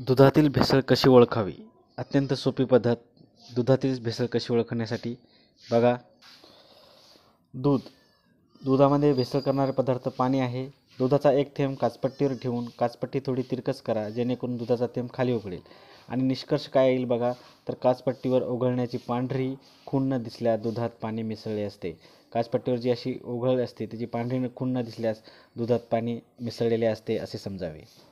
दुधातील भेसळ कशी ओळखावी? अत्यंत सोपी पद्धत. दुधातील भेसळ कशी ओळखण्यासाठी बघा, दुधामध्ये भेसळ करणारे पदार्थ पाणी आहे. दुधाचा एक थेंब काचपट्टीवर ठेवून काचपट्टी थोडी तिरकस करा, जेणेकरून दुधाचा थेंब खाली ओघळेल आणि निष्कर्ष काय येईल बघा, तर काचपट्टीवर ओघळण्याची पांढरी खूण न दिसल्यास दुधात पाणी मिसळले असते. काचपट्टीवर जी अशी ओघळ असते त्याची पांढरी खूण न दिसल्यास दुधात पाणी मिसळलेले असते असे समजावे.